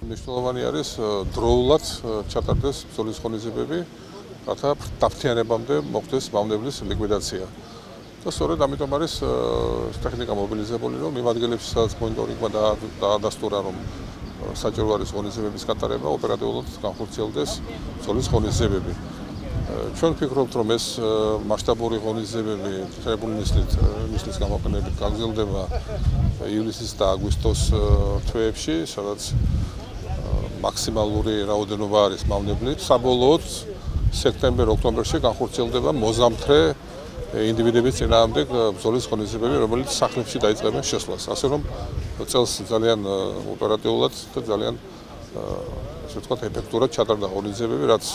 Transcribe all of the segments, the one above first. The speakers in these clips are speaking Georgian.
მნიშვნელოვანი არის დროულად ჩატარდეს ბრძოლის ღონისძიებები, რათა დაფთიანებამდე მოხდეს მავნებლის ლიკვიდაცია. და სწორედ ამიტომ არის ტექნიკა მობილიზებული, რომ იმ ადგილებში, სადაც მონიტორინგმა დაადასტურა, რომ საჭირო არის ღონისძიებების გატარება, ოპერატიულად განხორციელდეს ბრძოლის ღონისძიებები. ჩვენ ვფიქრობთ, რომ ეს მასშტაბური ღონისძიებები წრებული მისლის გამოყენებით გაგრძელდება ივლისის და აგვისტოს თვეებში, სადაც მაქსიმალური რაოდენობა არის მავნებლის. საბოლოოდ სექტემბერ-ოქტომბერში განხორციელდება მოზამთრე ინდივიდების წინააღმდეგ ბრძოლის ღონისძიებები, რომელიც სახლებში დაიწყებენ შესვლას. ასე რომ წელს ძალიან ოპერატიულად და ძალიან ასე ვთქვათ ეფექტურად ჩატარდა ღონისძიებები, რაც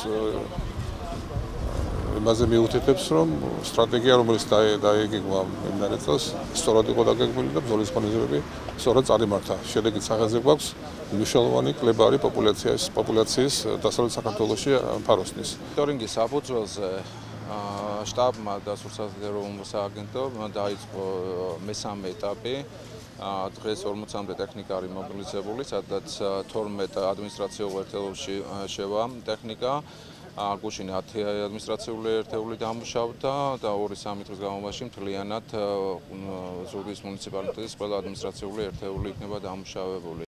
იმაზე მიუთითებს, რომ სტრატეგია, რომელიც დაიგეგმა იმდანაც წელს, სწორად იყო დაგეგმილი და ბრძოლის ღონისძიებები სწორად წარიმართა. შედეგით სახელმწიფო გვაქვს მნიშვნელოვანი კლებარი პოპულაციის დასავლეთ საქართველოში ფაროსნის. მონიტორინგის საფუძველზე შტაბმა და სურსათმოქმედო სააგენტომ დაიწყო მესამე ეტაპი. დღეს 40-მდე ტექნიკა არის მობილიზებული, სადაც 12 ადმინისტრაციულ ერთეულში შევა ტექნიკა. გუშინ 10 ადმინისტრაციული ერთეული დამუშავდა და 2-3 დღის განმავლობაში მთლიანად ზუგდიდის მუნიციპალიტეტის ყველა ადმინისტრაციული ერთეული იქნება დამუშავებული.